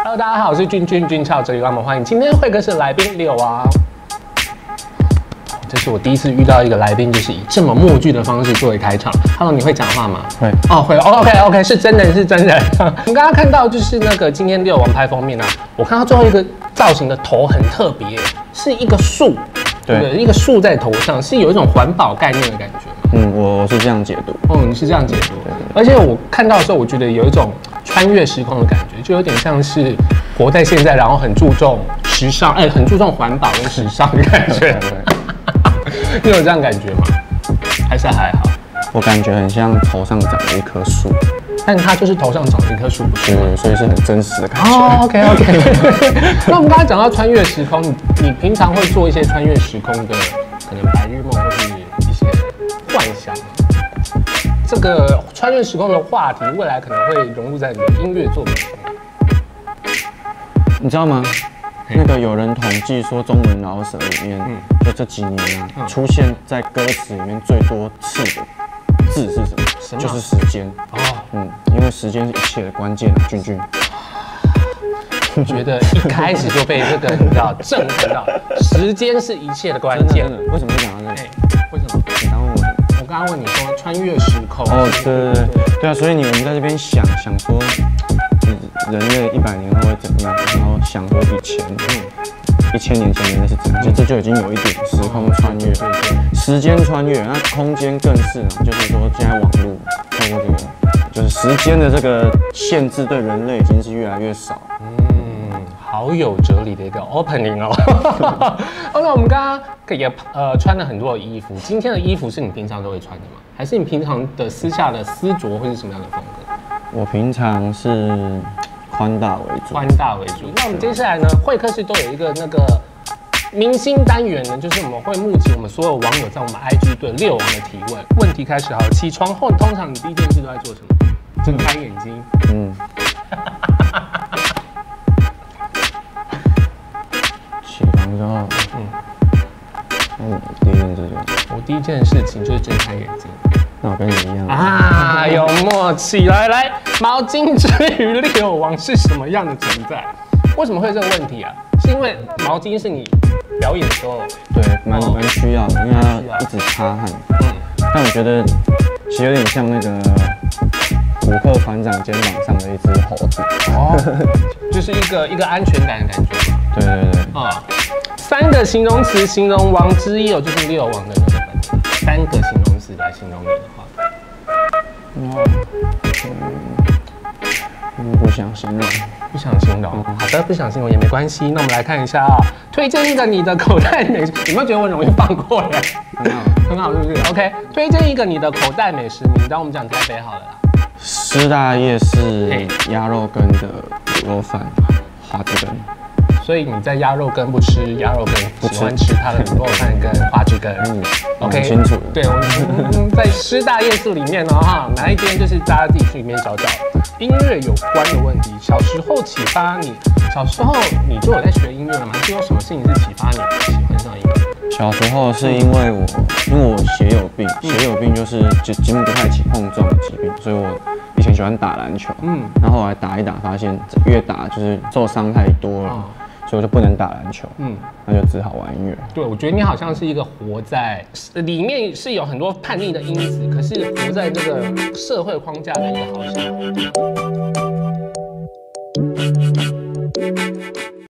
Hello， 大家好，我是俊俏，这里让我们欢迎今天会客室的来宾六王。这是我第一次遇到一个来宾，就是以这么默剧的方式作为开场。Hello， 你会讲话吗？ 会。 哦，会。OK， 是真人，是真人。我们刚刚看到就是那个今天六王拍封面啊，我看到最后一个造型的头很特别，是一个树，对，一个树在头上，是有一种环保概念的感觉。 我是这样解读。 哦，你是这样解读。而且我看到的时候，我觉得有一种穿越时空的感觉，就有点像是活在现在，然后很注重时尚，很注重环保跟时尚的感觉。你有这样感觉吗？还是还好？ 我感觉很像头上长了一棵树， 但它就是头上长了一棵树，不是吗？ 所以是很真实的感觉。 哦 ，OK。那我们刚才讲到穿越时空，你平常会做一些穿越时空的可能白日梦，或是一些幻想吗？这个穿越时空的话题，未来可能会融入在你的音乐作品中。 你知道吗？那个有人统计说，中文饶舌里面，就这几年啊，出现在歌词里面最多次的字是什么？就是时间。哦，因为时间是一切的关键啊，俊。 觉得一开始就被这个你知道震撼到，时间是一切的关键。 为什么会讲到这个？ 为什么？ 你刚问我。 我刚刚问你说穿越时空。 哦，对啊，所以我们在这边想说，人类100年后会怎样？然后想说1000年前人类是怎样？其实这就已经有一点时空穿越，时间穿越，那空间更是，就是说现在网络透过这个，就是时间的这个限制对人类已经是越来越少。 好有哲理的一个 opening 哦。那我们刚刚也穿了很多的衣服，今天的衣服是你平常都会穿的吗？还是你平常的私下的丝着会是什么样的风格？ 我平常是宽大为主。那我们接下来呢，会客室都有一个那个明星单元呢，就是我们会募集我们所有网友在我们 IG 对六王的提问。问题开始好，起床后通常你第一件事都在做什么？睁开眼睛。 起床之后，我第一件事情就是睁开眼睛。 那我跟你一样啊，有默契。来，毛巾之于六王是什么样的存在？为什么会有这个问题啊？是因为毛巾是你表演的时候， 对，蛮需要的，因为它要一直擦汗。但我觉得其实有点像那个虎克船长肩膀上的一只猴子。 就是一个安全感的感觉。 对。 3个形容词形容王之一就是六王的那个本体。3个形容词来形容你的话。 不想形容。 好的，不想形容也没关系。那我们来看一下啊，推荐一个你的口袋美食，有没有觉得我容易放过人？很好，是不是 ？OK， 推荐一个你的口袋美食名单，我们讲台北好了啦。 师大夜市鸭肉羹的卤肉饭，花枝羹。 所以你在鸭肉羹不吃鸭肉羹，喜欢吃它的卤肉饭跟花枝羹。 OK， 清楚。 对，我们在师大夜市里面呢，哪一间就是大家自己去里面找找。音乐有关的问题，小时候启发你，小时候你就有在学音乐了吗？是有什么事情是启发你喜欢上音乐？ 小时候是因为我血友病，血友病就是经不太起碰撞的疾病，所以我以前喜欢打篮球，然后后来打一打，发现越打就是受伤太多了。所以我就不能打篮球，那就只好玩音乐。 对，我觉得你好像是一个活在里面是有很多叛逆的因子，可是活在那个社会框架的一个好小孩。